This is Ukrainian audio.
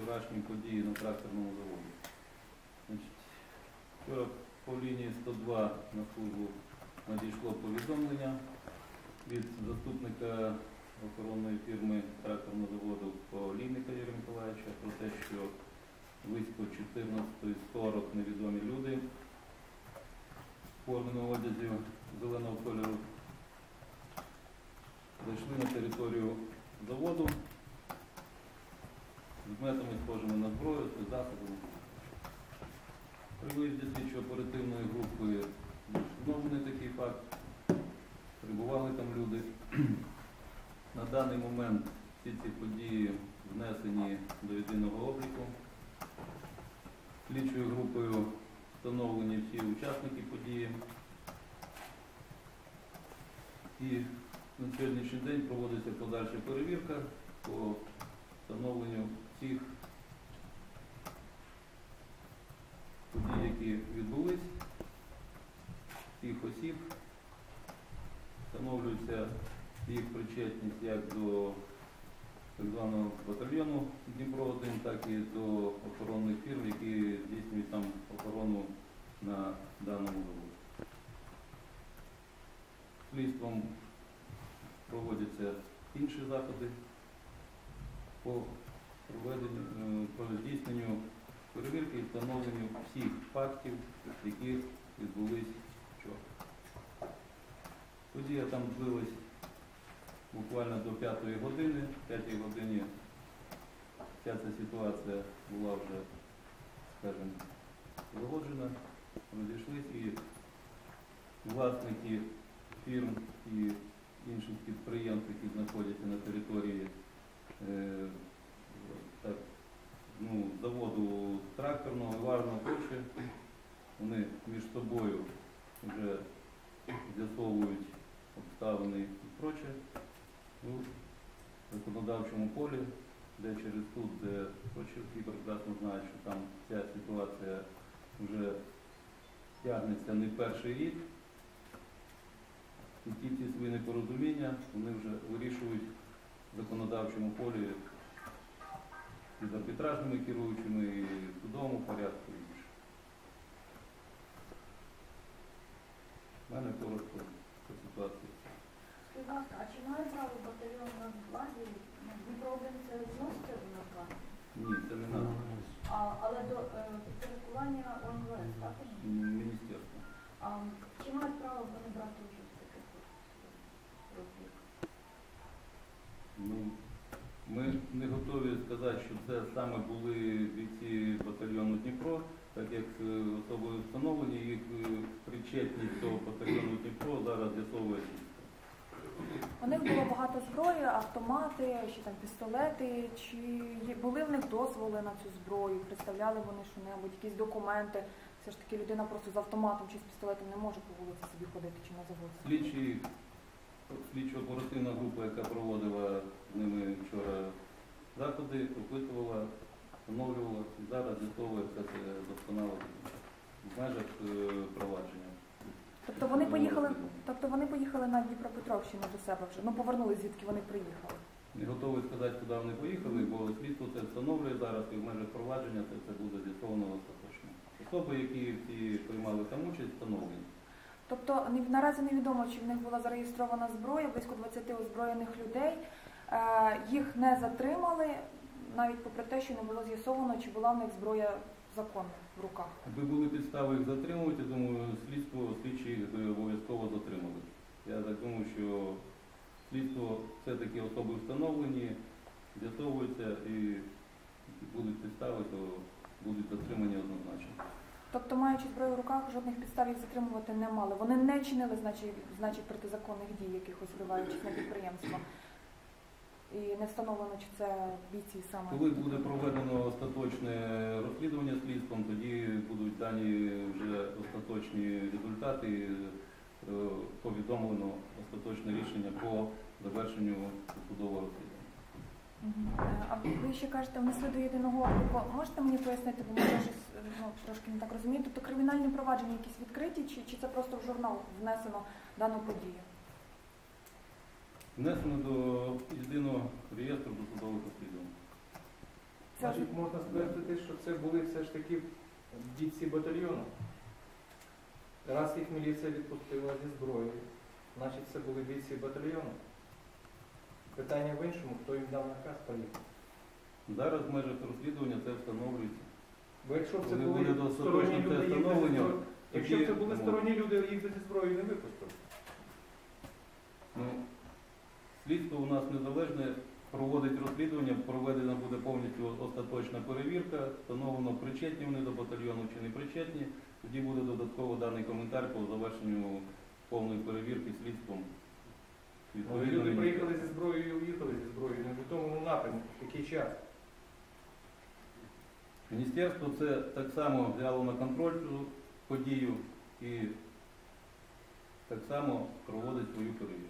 вчорашні події на тракторному заводі. Вчора по лінії 102 на службу надійшло повідомлення від заступника охоронної фірми тракторного заводу Олійника Юрія Миколаївича про те, що близько 14:40 невідомі люди в форменому одязі зеленого кольору зайшли на територію заводу з метами, схожими на зброю, з засобами. При виїзді слідчо-оперативної групи встановлений такий факт. Прибували там люди. На даний момент всі ці події внесені до єдиного обліку. Слідчою групою встановлені всі учасники події. І на сьогоднішній день проводиться подальша перевірка по встановленню всіх подій, які відбулись, всіх осіб. Встановлюється їх причетність як до так званого батальйону Дніпро-1, так і до охоронних фірм, які здійснюють там охорону на даному заводі. Слідством проводяться інші заходи по здійсненню перевірки і встановленню всіх фактів, які відбулись вчора. Подія там длилась буквально до 5-ї години. В 5-й годині вся ця ситуація була вже, скажімо, залагоджена, розійшлись, і власники фірм і інших підприємств, які знаходяться на території заводу тракторного, варного тощо, вони між собою вже з'ясовують обставини і проче. У законодавчому полі, де через суд, де всі прекрасно знають, що там ця ситуація вже тягнеться не перший рік. І ті свої непорозуміння вони вже вирішують в законодавчому полі і з арбітражними керуючими, і в судовому порядку і інше. У мене коротко по ситуації. Скажіть, будь ласка, а чи має право батальйон на владі Дніпро-1 це зносити в названня? Ні, це не надо. Але до підпорядкування ОМВС також? Міністерство. Чи мають право вони брати участь в таких розбірках? Ми не готові сказати, що це саме були бійці батальйону Дніпро, так як особи встановлені, їх причетність до батальйону Дніпро зараз з'ясовується. У них було багато зброї, автомати, ще там пістолети. Чи були в них дозволи на цю зброю? Представляли вони що-небудь, якісь документи? Все ж таки людина просто з автоматом чи з пістолетом не може по вулиці собі ходити чи на завод. Слідчо-оперативна група, яка проводила з ними вчора заходи, опитувала, встановлювала і зараз з'ясовує все це досконало в межах провадження. Тобто вони поїхали на Дніпропетровщину до себе вже, повернулись, звідки вони приїхали? Не готовий сказати, куди вони поїхали, бо слідство це встановлює зараз і в межах провадження це буде з'ясовано остаточно. Особи, які всі приймали там участь, встановлені. Тобто наразі невідомо, чи в них була зареєстрована зброя, близько 20 озброєних людей. Їх не затримали, навіть попри те, що не було з'ясовано, чи була в них зброя законна в руках. Якби були підстави їх затримувати, думаю, слідчі їх би обов'язково затримали. Я так думаю, що слідство все-таки особи встановлені, з'ясовуються і будуть підстави, то будуть затримані однозначно. Тобто, маючи зброю в руках, жодних підстав їх затримувати не мали. Вони не чинили, значить, протизаконних дій, якихось вриваючись на підприємства. І не встановлено, чи це бійці саме. Коли буде проведено остаточне розслідування слідством, тоді будуть дані вже остаточні результати, повідомлено остаточне рішення по завершенню судового розслідування. А ви ще кажете, внесли до єдиного обліку. Можете мені пояснити, бо може трошки не так розумію, тобто кримінальні провадження якісь відкриті, чи це просто в журнал внесено дану подію? Внесено до єдиного реєстру досудових розслідувань. Це вже Значить, можна ствердити, що це були все ж таки бійці батальйону. Раз їх міліція відпустила зі зброєю, значить це були бійці батальйону. Питання в іншому, хто їм дав наказ поїхати. Зараз в межах розслідування це встановлюється. Бо якщо б це Вони були були до сторонні остаточного люди, їх би зі встановлення, зброєю- якщо б тоді це були можна. сторонні люди, їх би зі зброєю не випустили. Ну, слідство у нас незалежне, проводить розслідування, проведена буде повністю остаточна перевірка, встановлено, причетні вони до батальйону чи не причетні. Тоді буде додатково даний коментар по завершенню повної перевірки слідством. Ну, Відповідно, люди мені- приїхали зі зброєю і уїхали зі зброєю, не в тому напрямку, в який час. Міністерство це так само взяло на контроль цю подію і так само проводить свою перевірку.